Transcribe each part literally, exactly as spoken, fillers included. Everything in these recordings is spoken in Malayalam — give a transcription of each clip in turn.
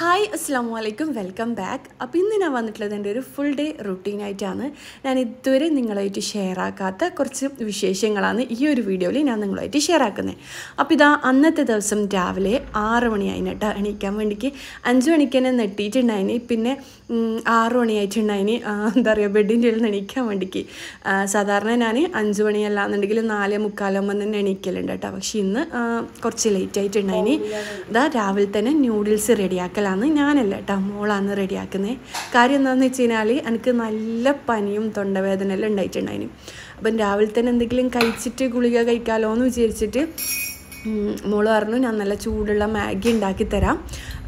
ഹായ് അസ്സാം വലൈക്കും വെൽക്കം ബാക്ക്. അപ്പോൾ ഇന്ന് ഞാൻ വന്നിട്ടുള്ളത് എൻ്റെ ഒരു ഫുൾ ഡേ റുട്ടീനായിട്ടാണ്. ഞാൻ ഇതുവരെ നിങ്ങളായിട്ട് ഷെയർ ആക്കാത്ത കുറച്ച് വിശേഷങ്ങളാണ് ഈ ഒരു വീഡിയോയിൽ ഞാൻ നിങ്ങളുമായിട്ട് ഷെയർ ആക്കുന്നത്. അപ്പോൾ ഇതാ അന്നത്തെ ദിവസം രാവിലെ ആറ് മണിയായിന് കേട്ടോ എണീക്കാൻ വേണ്ടിക്ക്. അഞ്ച് മണിക്ക് തന്നെ നെട്ടിയിട്ടുണ്ടായിന്, പിന്നെ ആറ് മണിയായിട്ടുണ്ടായിന് എന്താ പറയുക ബെഡിൻ്റെ ഉള്ളിൽ നിന്ന് എണീക്കാൻ വേണ്ടിക്ക്. സാധാരണ ഞാൻ അഞ്ച് മണിയല്ലാന്നുണ്ടെങ്കിൽ നാല് മുക്കാലാകുമ്പോൾ തന്നെ എണീക്കലുണ്ട് കേട്ടോ. പക്ഷേ ഇന്ന് കുറച്ച് ലേറ്റ് ആയിട്ടുണ്ടായിന്. ഇതാ രാവിലെ തന്നെ ന്യൂഡിൽസ് റെഡിയാക്കലാണ്. ഞാനല്ല കേട്ടോ, മോളാണ് റെഡിയാക്കുന്നത്. കാര്യം എന്താണെന്ന് വെച്ച് കഴിഞ്ഞാൽ എനിക്ക് നല്ല പനിയും തൊണ്ടവേദന എല്ലാം ഉണ്ടായിട്ടുണ്ടായിന്. അപ്പം രാവിലെ തന്നെ എന്തെങ്കിലും കഴിച്ചിട്ട് ഗുളിക കഴിക്കാമല്ലോ എന്ന് വിചാരിച്ചിട്ട് മോള് പറഞ്ഞു ഞാൻ നല്ല ചൂടുള്ള മാഗി ഉണ്ടാക്കി തരാം,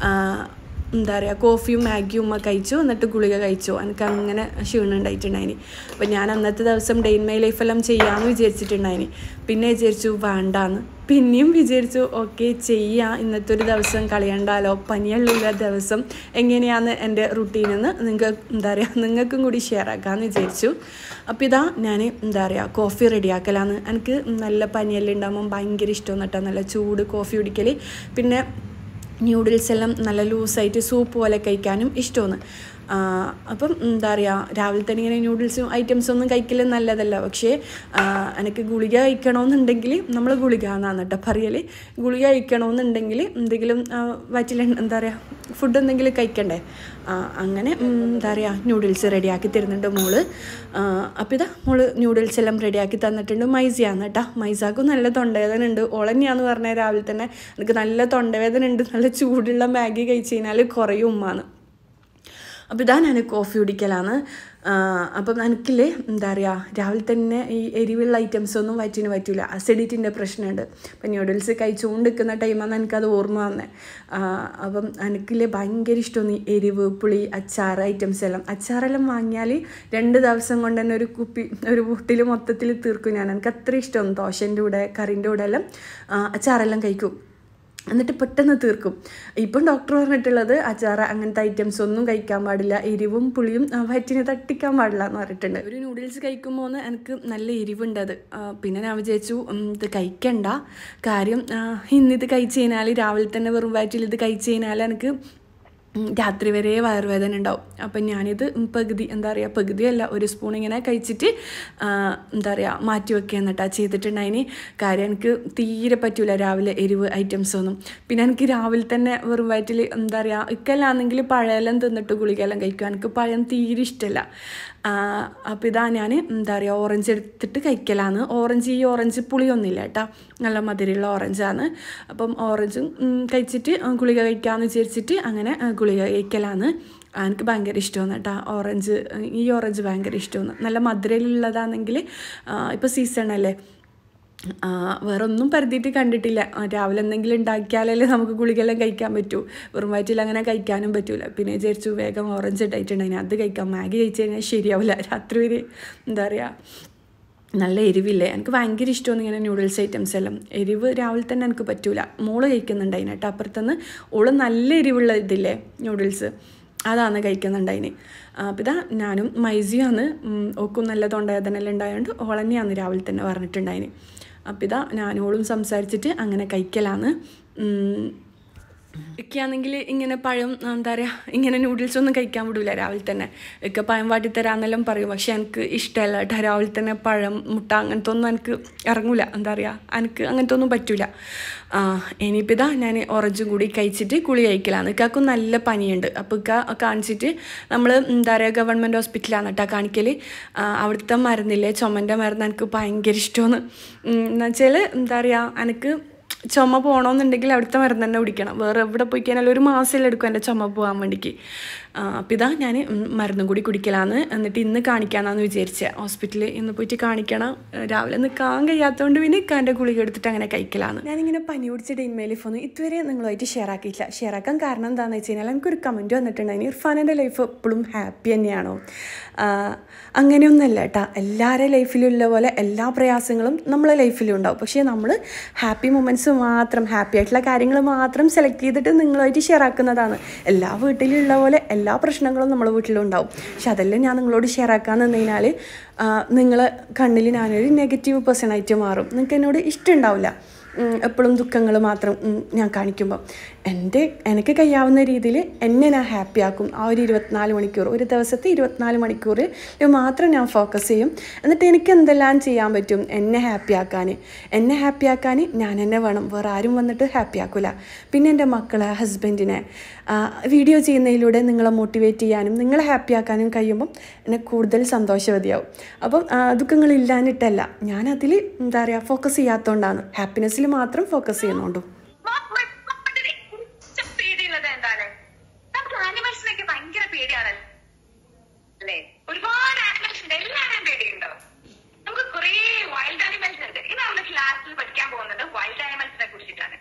എന്താ പറയുക കോഫിയും മാഗിയും ഉമ്മ കഴിച്ചു, എന്നിട്ട് ഗുളിക കഴിച്ചു. എനിക്ക് അങ്ങനെ ക്ഷീണം ഉണ്ടായിട്ടുണ്ടായിന്. അപ്പം ഞാൻ അന്നത്തെ ദിവസം ഡേ ഇൻ മൈ ലൈഫെല്ലാം ചെയ്യാമെന്ന് വിചാരിച്ചിട്ടുണ്ടായിന്. പിന്നെ വിചാരിച്ചു വേണ്ടാന്ന്. പിന്നെയും വിചാരിച്ചു ഓക്കെ ചെയ്യാം, ഇന്നത്തെ ഒരു ദിവസം കളയണ്ടാലോ, പനിയുള്ള ദിവസം എങ്ങനെയാണ് എൻ്റെ റുട്ടീനെന്ന് നിങ്ങൾക്ക് എന്താ പറയുക നിങ്ങൾക്കും കൂടി ഷെയർ ആക്കാമെന്ന് വിചാരിച്ചു. അപ്പോൾ ഇതാ ഞാൻ എന്താ പറയുക കോഫി റെഡിയാക്കലാണ്. എനിക്ക് നല്ല പനിയെല്ലാം ഉണ്ടാകുമ്പം ഭയങ്കര ഇഷ്ടമാണ് കേട്ടോ നല്ല ചൂട് കോഫി കുടിക്കൽ. പിന്നെ ന്യൂഡിൽസ് എല്ലാം നല്ല ലൂസായിട്ട് സൂപ്പ് പോലെ കഴിക്കാനും ഇഷ്ടമാണ്. അപ്പം എന്താ പറയുക രാവിലെ തന്നെ ഇങ്ങനെ ന്യൂഡിൽസും ഐറ്റംസൊന്നും കഴിക്കൽ നല്ലതല്ല. പക്ഷേ എനിക്ക് ഗുളിക കഴിക്കണമെന്നുണ്ടെങ്കിൽ നമ്മൾ ഗുളിക എന്നാണ് കേട്ടോ പറയൽ. ഗുളിക കഴിക്കണമെന്നുണ്ടെങ്കിൽ എന്തെങ്കിലും വയറ്റിൽ എന്താ പറയുക ഫുഡ് എന്തെങ്കിലും കഴിക്കണ്ടേ. അങ്ങനെ എന്താ പറയുക ന്യൂഡിൽസ് റെഡിയാക്കി തരുന്നുണ്ട് മോള്. അപ്പോൾ ഇതാ മോള് ന്യൂഡിൽസ് എല്ലാം റെഡിയാക്കി തന്നിട്ടുണ്ട്. മൈസയാണ് കേട്ടോ. മൈസാക്കും നല്ല തൊണ്ടവേദന ഉണ്ട്. ഓളന്നെയാന്ന് പറഞ്ഞാൽ രാവിലെ തന്നെ എനിക്ക് നല്ല തൊണ്ടവേദന ഉണ്ട്, നല്ല ചൂടുള്ള മാഗി കഴിച്ച് കഴിഞ്ഞാൽ കുറയും ഉമ്മാന്ന്. അപ്പോൾ ഇതാ ഞാൻ കോഫി കുടിക്കലാണ്. അപ്പം എനിക്കില്ലേ എന്താ പറയുക രാവിലെ തന്നെ ഈ എരിവുള്ള ഐറ്റംസൊന്നും വയറ്റിന് പറ്റില്ല, അസിഡിറ്റിൻ്റെ പ്രശ്നമുണ്ട്. അപ്പം ന്യൂഡിൽസ് കഴിച്ചുകൊണ്ടിരിക്കുന്ന ടൈമാണ് എനിക്കത് ഓർമ്മ വന്നത്. അപ്പം എനിക്കില്ലേ ഭയങ്കര ഇഷ്ടമാണ് ഈ എരിവ് പുളി അച്ചാർ ഐറ്റംസ് എല്ലാം. അച്ചാറെല്ലാം വാങ്ങിയാൽ രണ്ട് ദിവസം കൊണ്ട് തന്നെ ഒരു കുപ്പി ഒരു ബോട്ടിൽ മൊത്തത്തിൽ തീർക്കും ഞാൻ. എനിക്ക് അത്ര ഇഷ്ടമാണ്. ദോശൻ്റെ കൂടെ കറിൻ്റെ കൂടെ എല്ലാം അച്ചാറെല്ലാം കഴിക്കും, എന്നിട്ട് പെട്ടെന്ന് തീർക്കും. ഇപ്പം ഡോക്ടർ പറഞ്ഞിട്ടുള്ളത് അച്ചാറ് അങ്ങനത്തെ ഐറ്റംസ് ഒന്നും കഴിക്കാൻ പാടില്ല, എരിവും പുളിയും വയറ്റിനെ തട്ടിക്കാൻ പാടില്ല എന്ന് പറഞ്ഞിട്ടുണ്ട്. ഒരു നൂഡിൽസ് കഴിക്കുമ്പോൾ എനിക്ക് നല്ല എരിവുണ്ട് അത്. പിന്നെ ഞാൻ വിചാരിച്ചു ഇത് കഴിക്കണ്ട, കാര്യം ഇന്നിത് കഴിച്ച് കഴിഞ്ഞാൽ രാവിലെ തന്നെ വെറും വയറ്റിൽ ഇത് കഴിച്ച് കഴിഞ്ഞാൽ എനിക്ക് രാത്രി വരെ വയറുവേദന ഉണ്ടാവും. അപ്പം ഞാനിത് പകുതി എന്താ പറയുക പകുതിയല്ല ഒരു സ്പൂൺ ഇങ്ങനെ കഴിച്ചിട്ട് എന്താ പറയുക മാറ്റി വെക്കുക എന്നിട്ടാ ചെയ്തിട്ടുണ്ടായിന്. കാര്യം എനിക്ക് തീരെ പറ്റൂല രാവിലെ എരിവ് ഐറ്റംസ് ഒന്നും. പിന്നെ എനിക്ക് രാവിലെ തന്നെ വെറും വയറ്റിൽ എന്താ പറയുക ഇക്കെല്ലാന്നെങ്കിൽ പഴമെല്ലാം തിന്നിട്ട് ഗുളികയെല്ലാം കഴിക്കുക. എനിക്ക് പഴം തീരെ ഇഷ്ടമല്ല. അപ്പോൾ ഇതാ ഞാൻ എന്താ പറയുക ഓറഞ്ച് എടുത്തിട്ട് കഴിക്കലാണ്. ഓറഞ്ച് ഈ ഓറഞ്ച് പുളിയൊന്നുമില്ല കേട്ടോ, നല്ല മധുരമുള്ള ഓറഞ്ചാണ്. അപ്പം ഓറഞ്ചും കഴിച്ചിട്ട് ഗുളിക കഴിക്കാമെന്ന് വിചാരിച്ചിട്ട് അങ്ങനെ ഗുളിക കഴിക്കലാണ്. എനിക്ക് ഭയങ്കര ഇഷ്ടമാണ് കേട്ടോ ഓറഞ്ച്. ഈ ഓറഞ്ച് ഭയങ്കര ഇഷ്ടമാണ്. നല്ല മധുരമുള്ളതാണെങ്കിൽ ഇപ്പോൾ സീസണല്ലേ, വേറെ ഒന്നും പരതിയിട്ട് കണ്ടിട്ടില്ല. രാവിലെ എന്തെങ്കിലും ഉണ്ടാക്കിയാലല്ലേ നമുക്ക് ഗുളികെല്ലാം കഴിക്കാൻ പറ്റൂ, വെറും വയറ്റിൽ അങ്ങനെ കഴിക്കാനും പറ്റൂല. പിന്നെ വിചാരിച്ചു വേഗം ഓറഞ്ച് ഇട്ടായിട്ടുണ്ടെങ്കിൽ അത് കഴിക്കാം. മാഗി കഴിച്ച് കഴിഞ്ഞാൽ ശരിയാവില്ല, രാത്രി വരെ എന്താ പറയുക നല്ല എരിവില്ലേ. എനിക്ക് ഭയങ്കര ഇഷ്ടമാണ് ഇങ്ങനെ ന്യൂഡിൽസ് ഐറ്റംസ് എല്ലാം. എരിവ് രാവിലെ തന്നെ എനിക്ക് പറ്റൂല. മോള് കഴിക്കുന്നുണ്ടായിന് കേട്ടോ അപ്പുറത്തുനിന്ന്. ഓള് നല്ല എരിവുള്ള ഇതില്ലേ ന്യൂഡിൽസ് അതാണ് കഴിക്കുന്നുണ്ടായിന്. അപ്പോൾ ഇതാ ഞാനും മൈസിയാണ്, ഓക്കും നല്ല തൊണ്ടവേദനയെല്ലാം ഉണ്ടായതുകൊണ്ട് ഓളന്നെയാണ് രാവിലെ തന്നെ പറഞ്ഞിട്ടുണ്ടായിന്. അപ്പോൾ ഇതാ ഞാനോളും സംസാരിച്ചിട്ട് അങ്ങനെ കഴിക്കലാണ്. ഒക്കെയാണെങ്കിൽ ഇങ്ങനെ പഴം എന്താ പറയുക ഇങ്ങനെ നൂഡിൽസ് ഒന്നും കഴിക്കാൻ വിടില്ല രാവിലെ തന്നെ. ഒക്കെ പഴം വാട്ടിത്തരാന്നെല്ലാം പറയും, പക്ഷേ എനിക്ക് ഇഷ്ടമല്ല കേട്ടോ രാവിലെ തന്നെ പഴം മുട്ട അങ്ങനത്തെ ഒന്നും എനിക്ക് ഇറങ്ങൂല. എന്താ പറയുക എനിക്ക് അങ്ങനത്തെ ഒന്നും പറ്റൂല. ഇനിയിപ്പോൾ ഇതാ ഞാൻ ഓറഞ്ചും കൂടി കഴിച്ചിട്ട് കുളി കഴിക്കലാണ്. ഇക്കാക്കും നല്ല പനിയുണ്ട്. അപ്പോൾ ഇക്ക കാണിച്ചിട്ട് നമ്മൾ എന്താ പറയുക ഗവൺമെൻറ് ഹോസ്പിറ്റലാണ് കേട്ടോ കാണിക്കൽ. അവിടുത്തെ മരുന്നില്ലേ ചുമൻ്റെ മരുന്ന് എനിക്ക് ഭയങ്കര ഇഷ്ടമാണ്. എന്നുവെച്ചാൽ എന്താ പറയുക എനിക്ക് ചുമ പോകണമെന്നുണ്ടെങ്കിൽ അവിടുത്തെ മരുന്ന് തന്നെ കുടിക്കണം. വേറെ എവിടെ പോയി കഴിഞ്ഞാൽ ഒരു മാസമെല്ലാം എടുക്കും എൻ്റെ ചുമ പോകാൻ വേണ്ടിക്ക്. അപ്പോൾ ഇതാ ഞാൻ മരുന്നും കൂടി കുടിക്കലാണ്. എന്നിട്ട് ഇന്ന് കാണിക്കാമെന്നാന്ന് വിചാരിച്ചത് ഹോസ്പിറ്റലിൽ. ഇന്ന് പോയിട്ട് കാണിക്കണം. രാവിലെ നിൽക്കാൻ കഴിയാത്തതുകൊണ്ട് പിന്നെ ഇക്കാൻ്റെ ഗുളിക എടുത്തിട്ട് അങ്ങനെ കഴിക്കലാണ്. ഞാനിങ്ങനെ പനി പിടിച്ച ഡേ ഇൻ മൈ ലൈഫ് ഒന്നും ഇതുവരെ നിങ്ങളുമായിട്ട് ഷെയർ ആക്കിയില്ല. ഷെയർ ആക്കാൻ കാരണം എന്താണെന്ന് വെച്ച് കഴിഞ്ഞാൽ എനിക്കൊരു കമൻറ്റ് വന്നിട്ടുണ്ടായിരുന്നു, ഇർഫാനൻ്റെ ലൈഫ് എപ്പോഴും ഹാപ്പി തന്നെയാണോ? അങ്ങനെയൊന്നുമല്ല കേട്ടോ. എല്ലാവരുടെ ലൈഫിലുള്ള പോലെ എല്ലാ പ്രയാസങ്ങളും നമ്മളെ ലൈഫിലും ഉണ്ടാവും. പക്ഷേ നമ്മൾ ഹാപ്പി മൊമെൻറ്റ്സ് മാത്രം ഹാപ്പി ആയിട്ടുള്ള കാര്യങ്ങൾ മാത്രം സെലക്ട് ചെയ്തിട്ട് നിങ്ങളുമായിട്ട് ഷെയർ ആക്കുന്നതാണ്. എല്ലാ വീട്ടിലുള്ള പോലെ എല്ലാ പ്രശ്നങ്ങളും നമ്മുടെ വീട്ടിലും ഉണ്ടാവും. പക്ഷെ അതെല്ലാം ഞാൻ നിങ്ങളോട് ഷെയർ ആക്കാമെന്ന് പറഞ്ഞു കഴിഞ്ഞാൽ നിങ്ങളെ കണ്ണിൽ ഞാനൊരു നെഗറ്റീവ് പേഴ്സണായിട്ട് മാറും. നിങ്ങൾക്ക് എന്നോട് ഇഷ്ടം ഉണ്ടാവില്ല. എപ്പോഴും ദുഃഖങ്ങൾ മാത്രം ഞാൻ കാണിക്കുമ്പോൾ. എൻ്റെ എനിക്ക് കഴിയാവുന്ന രീതിയിൽ എന്നെ ഞാൻ ഹാപ്പി ആക്കും. ആ ഒരു ഇരുപത്തിനാല് മണിക്കൂർ ഒരു ദിവസത്തെ ഇരുപത്തിനാല് മണിക്കൂർ മാത്രം ഞാൻ ഫോക്കസ് ചെയ്യും. എന്നിട്ട് എനിക്ക് എന്തെല്ലാം ചെയ്യാൻ പറ്റും എന്നെ ഹാപ്പി ആക്കാൻ എന്നെ ഹാപ്പി ആക്കാൻ ഞാൻ തന്നെ വേണം, വേറെ ആരും വന്നിട്ട് ഹാപ്പി ആക്കില്ല. പിന്നെ എൻ്റെ മക്കളെ, ഹസ്ബൻഡിനെ വീഡിയോ ചെയ്യുന്നതിലൂടെ നിങ്ങളെ മോട്ടിവേറ്റ് ചെയ്യാനും നിങ്ങളെ ഹാപ്പി ആക്കാനും കഴിയുമ്പം എന്നെ കൂടുതൽ സന്തോഷവതിയാവും. അപ്പം ദുഃഖങ്ങളില്ലാഞ്ഞിട്ടല്ല, ഞാനതിൽ എന്താ പറയുക ഫോക്കസ് ചെയ്യാത്തതുകൊണ്ടാണ്, ഹാപ്പിനെസ്സിൽ മാത്രം ഫോക്കസ് ചെയ്യുന്നുണ്ടോ. ഒരുപാട് ആനിമൽസ് ഉണ്ട്, എല്ലാവരും പേടിയുണ്ടോ? നമുക്ക് കുറെ വൈൽഡ് ആനിമൽസ് ഉണ്ട്. ഇത് നമ്മുടെ ക്ലാസ്സിൽ പഠിക്കാൻ പോകുന്നത് വൈൽഡ് ആനിമൽസിനെ കുറിച്ചിട്ടാണ്.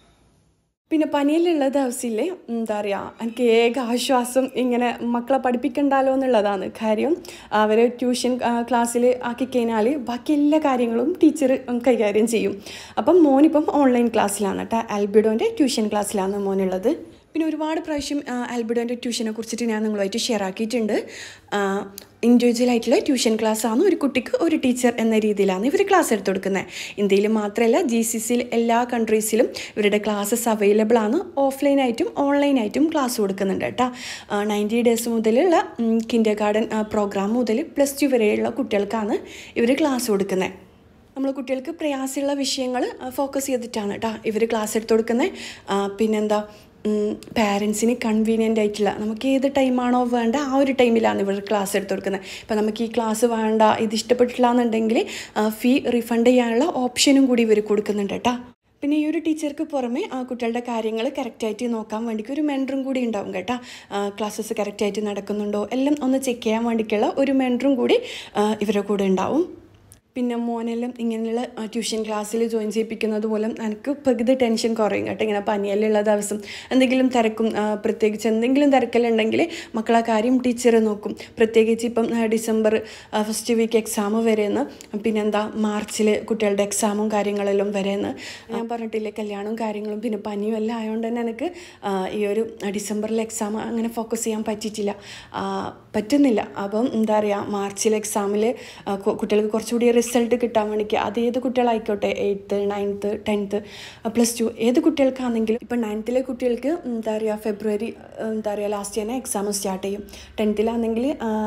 പിന്നെ പനിയിലുള്ള ദിവസമില്ലേ എന്താ പറയുക, എനിക്ക് ഏക ആശ്വാസം ഇങ്ങനെ മക്കളെ പഠിപ്പിക്കണ്ടല്ലോ എന്നുള്ളതാണ്. കാര്യം അവർ ട്യൂഷൻ ക്ലാസ്സിൽ ആക്കിക്കഴിഞ്ഞാൽ ബാക്കി എല്ലാ കാര്യങ്ങളും ടീച്ചർ കൈകാര്യം ചെയ്യും. അപ്പം മോനിപ്പം ഓൺലൈൻ ക്ലാസ്സിലാണ് കേട്ടോ, ആൽബിഡോൻ്റെ ട്യൂഷൻ ക്ലാസ്സിലാണ് മോനുള്ളത്. പിന്നെ ഒരുപാട് പ്രാവശ്യം ആൽബിഡോൻ്റെ ട്യൂഷനെ കുറിച്ചിട്ട് ഞാൻ നിങ്ങളുമായിട്ട് ഷെയർ ആക്കിയിട്ടുണ്ട്. ഇൻഡിവിജ്വൽ ആയിട്ടുള്ള ട്യൂഷൻ ക്ലാസ്സാണ്, ഒരു കുട്ടിക്ക് ഒരു ടീച്ചർ എന്ന രീതിയിലാണ് ഇവർ ക്ലാസ് എടുത്ത് കൊടുക്കുന്നത്. ഇന്ത്യയിൽ മാത്രമല്ല ജി സി സിയിൽ എല്ലാ കൺട്രീസിലും ഇവരുടെ ക്ലാസ്സസ് അവൈലബിൾ ആണ്. ഓഫ്ലൈനായിട്ടും ഓൺലൈനായിട്ടും ക്ലാസ് കൊടുക്കുന്നുണ്ട് കേട്ടോ. നയൻറ്റി ഡേയ്സ് മുതലുള്ള കിൻഡർ ഗാർഡൻ പ്രോഗ്രാം മുതൽ പ്ലസ് ടു വരെയുള്ള കുട്ടികൾക്കാണ് ഇവർ ക്ലാസ് കൊടുക്കുന്നത്. നമ്മൾ കുട്ടികൾക്ക് പ്രയാസമുള്ള വിഷയങ്ങൾ ഫോക്കസ് ചെയ്തിട്ടാണ് കേട്ടോ ഇവർ ക്ലാസ് എടുത്ത് കൊടുക്കുന്നത്. പിന്നെന്താ, പാരൻസിന് കൺവീനിയൻ്റ് ആയിട്ടുള്ള നമുക്ക് ഏത് ടൈമാണോ വേണ്ട ആ ഒരു ടൈമിലാണ് ഇവർ ക്ലാസ് എടുത്ത് കൊടുക്കുന്നത്. ഇപ്പോൾ നമുക്ക് ഈ ക്ലാസ് വേണ്ട, ഇത് ഇഷ്ടപ്പെട്ടില്ല എന്നുണ്ടെങ്കിൽ ഫീ റീഫണ്ട് ചെയ്യാനുള്ള ഓപ്ഷനും കൂടി ഇവർ കൊടുക്കുന്നുണ്ട് കേട്ടോ. പിന്നെ ഈ ഒരു ടീച്ചർക്ക് പുറമെ കുട്ടികളുടെ കാര്യങ്ങൾ കറക്റ്റായിട്ട് നോക്കാൻ വേണ്ടിക്ക് ഒരു മെൻറ്ററും കൂടി ഉണ്ടാവും കേട്ടോ. ക്ലാസ്സസ് കറക്റ്റായിട്ട് നടക്കുന്നുണ്ടോ എല്ലാം ഒന്ന് ചെക്ക് ചെയ്യാൻ വേണ്ടിക്കുള്ള ഒരു മെൻറ്ററും കൂടി ഇവരുടെ കൂടെ ഉണ്ടാവും. പിന്നെ മോനെല്ലാം ഇങ്ങനെയുള്ള ട്യൂഷൻ ക്ലാസ്സിൽ ജോയിൻ ചെയ്യിപ്പിക്കുന്നത് മൂലം എനിക്ക് പകുതി ടെൻഷൻ കുറയും കേട്ടോ. ഇങ്ങനെ പനിയെല്ലാം ദിവസം എന്തെങ്കിലും തിരക്കും, പ്രത്യേകിച്ച് എന്തെങ്കിലും തിരക്കലുണ്ടെങ്കിൽ മക്കളെ കാര്യം ടീച്ചർ നോക്കും. പ്രത്യേകിച്ച് ഇപ്പം ഡിസംബർ ഫസ്റ്റ് വീക്ക് എക്സാം വരെയെന്ന്, പിന്നെന്താ മാർച്ചിൽ കുട്ടികളുടെ എക്സാമും കാര്യങ്ങളെല്ലാം വരെയെന്ന് ഞാൻ പറഞ്ഞിട്ടില്ലേ, കല്യാണവും കാര്യങ്ങളും പിന്നെ പനിയും എല്ലാം ആയതുകൊണ്ട് തന്നെ എനിക്ക് ഈ ഒരു ഡിസംബറിലെ എക്സാം അങ്ങനെ ഫോക്കസ് ചെയ്യാൻ പറ്റിയിട്ടില്ല, പറ്റുന്നില്ല. അപ്പം എന്താ പറയുക, മാർച്ചിലെ എക്സാമിൽ കുട്ടികൾക്ക് കുറച്ചുകൂടി റിസൾട്ട് കിട്ടാൻ വേണ്ടിക്ക് അത് ഏത് കുട്ടികളായിക്കോട്ടെ, eighth ninth tenth plus two ഏത് കുട്ടികൾക്കാണെങ്കിലും. ഇപ്പം നയൻത്തിലെ കുട്ടികൾക്ക് എന്താ പറയുക ഫെബ്രുവരി എന്താ പറയുക ലാസ്റ്റ് തന്നെ എക്സാം സ്റ്റാർട്ട് ചെയ്യും. ടെൻത്തിലാണെങ്കിൽ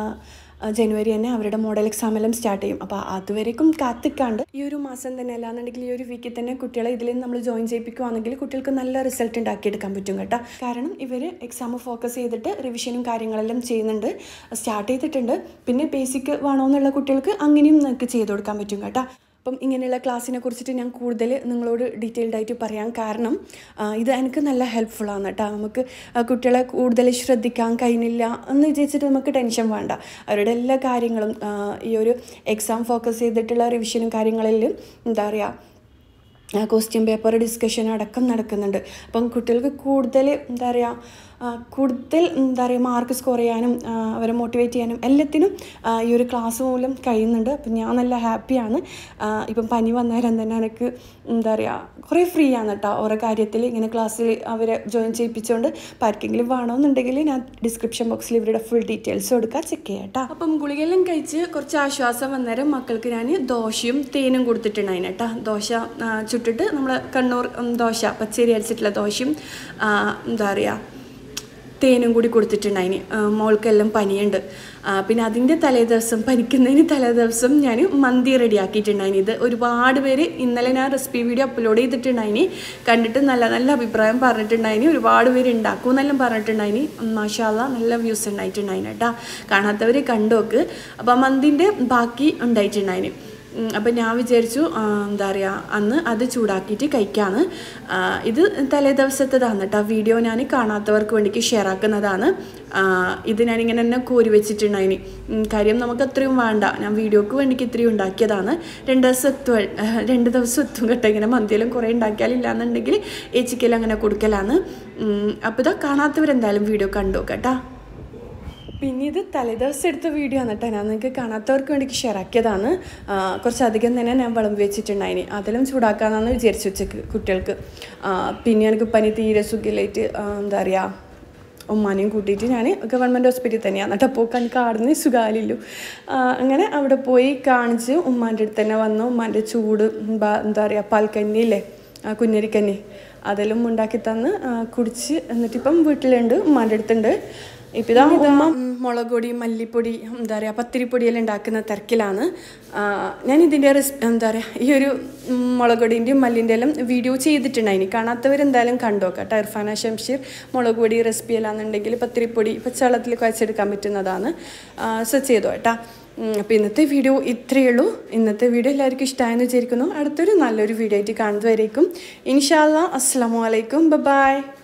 ജനുവരി തന്നെ അവരുടെ മോഡൽ എക്സാം എല്ലാം സ്റ്റാർട്ട് ചെയ്യും. അപ്പോൾ അതുവരേക്കും കാത്തിക്കാണ്ട് ഈ ഒരു മാസം തന്നെ അല്ലാന്നുണ്ടെങ്കിൽ ഈ ഒരു വീക്കിൽ തന്നെ കുട്ടികളെ ഇതിൽ നമ്മൾ ജോയിൻ ചെയ്യിപ്പിക്കുകയാണെങ്കിൽ കുട്ടികൾക്ക് നല്ല റിസൾട്ട് ഉണ്ടാക്കിയെടുക്കാൻ പറ്റും കേട്ടോ. കാരണം ഇവർ എക്സാം ഫോക്കസ് ചെയ്തിട്ട് റിവിഷനും കാര്യങ്ങളെല്ലാം ചെയ്യുന്നുണ്ട്, സ്റ്റാർട്ട് ചെയ്തിട്ടുണ്ട്. പിന്നെ ബേസിക് വേണമെന്നുള്ള കുട്ടികൾക്ക് അങ്ങനെയും നിങ്ങൾക്ക് ചെയ്ത് കൊടുക്കാൻ പറ്റും കേട്ടോ. അപ്പം ഇങ്ങനെയുള്ള ക്ലാസ്സിനെ കുറിച്ചിട്ട് ഞാൻ കൂടുതൽ നിങ്ങളോട് ഡീറ്റെയിൽഡ് ആയിട്ട് പറയാം. കാരണം ഇത് എനിക്ക് നല്ല ഹെൽപ്ഫുള്ളാണ് കേട്ടോ. നമുക്ക് കുട്ടികളെ കൂടുതൽ ശ്രദ്ധിക്കാൻ കഴിയുന്നില്ല എന്ന് വിചാരിച്ചിട്ട് നമുക്ക് ടെൻഷൻ വേണ്ട. അവരുടെ എല്ലാ കാര്യങ്ങളും ഈ ഒരു എക്സാം ഫോക്കസ് ചെയ്തിട്ടുള്ള റിവിഷനും കാര്യങ്ങളിലും എന്താ പറയുക ക്വസ്റ്റ്യൻ പേപ്പർ ഡിസ്കഷൻ അടക്കം നടക്കുന്നുണ്ട്. അപ്പം കുട്ടികൾക്ക് കൂടുതൽ എന്താ പറയുക കൂടുതൽ എന്താ പറയുക മാർക്ക് സ്കോർ ചെയ്യാനും അവരെ മോട്ടിവേറ്റ് ചെയ്യാനും എല്ലാത്തിനും ഈ ഒരു ക്ലാസ് മൂലം കഴിയുന്നുണ്ട്. അപ്പം ഞാൻ നല്ല ഹാപ്പിയാണ്. ഇപ്പം പനി വന്നേരം തന്നെ എനിക്ക് എന്താ പറയുക കുറേ ഫ്രീ ആണ് കേട്ടോ ഓരോ കാര്യത്തിൽ. ഇങ്ങനെ ക്ലാസ്സിൽ അവരെ ജോയിൻ ചെയ്യിപ്പിച്ചുകൊണ്ട് അപ്പോൾ ആർക്കെങ്കിലും വേണമെന്നുണ്ടെങ്കിൽ ഞാൻ ഡിസ്ക്രിപ്ഷൻ ബോക്സിൽ ഇവരുടെ ഫുൾ ഡീറ്റെയിൽസ് കൊടുക്കാൻ ചെക്ക് ചെയ്യാം കേട്ടോ. അപ്പം ഗുളികയെല്ലാം കഴിച്ച് കുറച്ച് ആശ്വാസം വന്നേരം മക്കൾക്ക് ഞാൻ ദോശയും തേനും കൊടുത്തിട്ടുണ്ടായിന് കേട്ടോ. ദോശ ചുട്ടിട്ട് നമ്മൾ കണ്ണൂർ ദോശ പച്ചരി അരച്ചിട്ടുള്ള ദോശയും എന്താ പറയുക തേനും കൂടി കൊടുത്തിട്ടുണ്ടായിന്. മോൾക്കെല്ലാം പനിയുണ്ട്. പിന്നെ അതിൻ്റെ തലേ ദിവസം പനിക്കുന്നതിന് തലേ ദിവസം ഞാൻ മന്തി റെഡിയാക്കിയിട്ടുണ്ടായിന്. ഇത് ഒരുപാട് പേര് ഇന്നലെ ഞാൻ റെസിപ്പി വീഡിയോ അപ്ലോഡ് ചെയ്തിട്ടുണ്ടായിന്, കണ്ടിട്ട് നല്ല നല്ല അഭിപ്രായം പറഞ്ഞിട്ടുണ്ടായിന്. ഒരുപാട് പേര് ഉണ്ടാക്കും എന്നെല്ലാം പറഞ്ഞിട്ടുണ്ടായിന്. മാഷാ അല്ലാഹ് നല്ല വ്യൂസ് ഉണ്ടായിട്ടുണ്ടായിന് കേട്ടോ. കാണാത്തവർ കണ്ടുനോക്ക്. അപ്പോൾ മന്തിൻ്റെ ബാക്കി ഉണ്ടായിട്ടുണ്ടായിന്. അപ്പം ഞാൻ വിചാരിച്ചു എന്താ പറയുക അന്ന് അത് ചൂടാക്കിയിട്ട് കഴിക്കാമെന്ന്. ഇത് തലേ ദിവസത്തേതാണ് കേട്ടോ. വീഡിയോ ഞാൻ കാണാത്തവർക്ക് വേണ്ടിക്ക് ഷെയർ ആക്കുന്നതാണ്. ഇത് ഞാനിങ്ങനെ തന്നെ കോരി വെച്ചിട്ടുണ്ടായിന്. കാര്യം നമുക്ക് അത്രയും വേണ്ട, ഞാൻ വീഡിയോക്ക് വേണ്ടിക്ക് ഇത്രയും ഉണ്ടാക്കിയതാണ്. രണ്ട് ദിവസം എത്തും രണ്ട് ദിവസം എത്തും കേട്ടോ. ഇങ്ങനെ മന്തിയെല്ലാം കുറേ ഉണ്ടാക്കിയാലില്ല എന്നുണ്ടെങ്കിൽ ഏച്ചിക്കെല്ലാം അങ്ങനെ കൊടുക്കലാണ്. അപ്പോൾ ഇതാ കാണാത്തവരെന്തായാലും വീഡിയോ കണ്ടു കേട്ടോ. പിന്നെ ഇത് തലേദിവസം എടുത്ത വീഡിയോ ആണ് കേട്ടോ. ഞാൻ നിങ്ങൾക്ക് കാണാത്തവർക്ക് വേണ്ടിക്ക് ഷെയർ ആക്കിയതാണ്. കുറച്ചധികം തന്നെ ഞാൻ വിളമ്പി വെച്ചിട്ടുണ്ടായിന്. അതെല്ലാം ചൂടാക്കാമെന്നാണ് വിചാരിച്ചു ഉച്ചക്ക് കുട്ടികൾക്ക്. പിന്നെ എനിക്ക് പനി തീരെ സുഖമില്ലായിട്ട് എന്താ പറയുക ഉമ്മാനെയും കൂട്ടിയിട്ട് ഞാൻ ഗവൺമെൻറ് ഹോസ്പിറ്റലിൽ തന്നെയാണ് കേട്ടോ. അപ്പോൾ എനിക്ക് ആടുന്ന സുഖമില്ലല്ലോ. അങ്ങനെ അവിടെ പോയി കാണിച്ച് ഉമ്മാൻ്റെ അടുത്ത് തന്നെ വന്നു. ഉമ്മാൻ്റെ ചൂട് എന്താ പറയുക പാൽക്കഞ്ഞില്ലേ, കുഞ്ഞരിക്കഞ്ഞി അതെല്ലാം ഉണ്ടാക്കി തന്ന് കുടിച്ച് എന്നിട്ടിപ്പം വീട്ടിലുണ്ട്, ഉമ്മാൻ്റെ അടുത്തുണ്ട്. ഇപ്പം ഇതാ ഉമ്മ മുളക് പൊടി, മല്ലിപ്പൊടി, എന്താ പറയുക, പത്തിരിപ്പൊടിയെല്ലാം ഉണ്ടാക്കുന്ന തിരക്കിലാണ്. ഞാൻ ഇതിൻ്റെ റെസ് എന്താ പറയുക ഈ ഒരു മുളക് പൊടിൻ്റെയും മല്ലിൻ്റെ എല്ലാം വീഡിയോ ചെയ്തിട്ടുണ്ടായിനി. കാണാത്തവരെന്തായാലും കണ്ടോക്കാം കേട്ടോ. ഇർഫാനശംഷീർ മുളക് പൊടി റെസിപ്പി അല്ലാന്നുണ്ടെങ്കിൽ പത്തിരിപ്പൊടി പച്ചവെള്ളത്തിൽ കുഴച്ചെടുക്കാൻ പറ്റുന്നതാണ്. സെർച്ച് ചെയ്തോ കേട്ടോ. അപ്പോൾ ഇന്നത്തെ വീഡിയോ ഇത്രയേ ഉള്ളൂ. ഇന്നത്തെ വീഡിയോ എല്ലാവർക്കും ഇഷ്ടമായെന്ന് വിചാരിക്കുന്നു. അടുത്തൊരു നല്ലൊരു വീഡിയോ ആയിട്ട് കാണുന്നതുവരേക്കും ഇൻഷാ അല്ലാ അസ്സലാമു അലൈക്കും, ബൈ.